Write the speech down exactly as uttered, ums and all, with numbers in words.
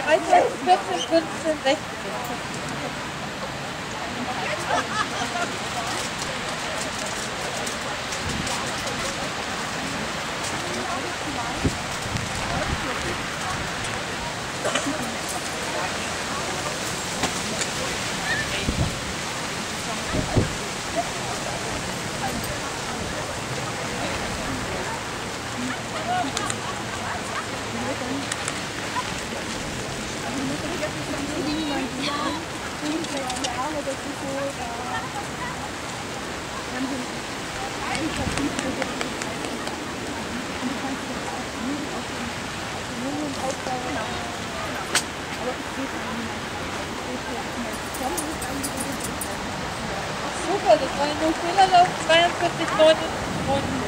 dreizehn, vierzehn, fünfzehn, sechzehn. Super, das war ein Fehlerlauf zweiundvierzig neunundneunzig.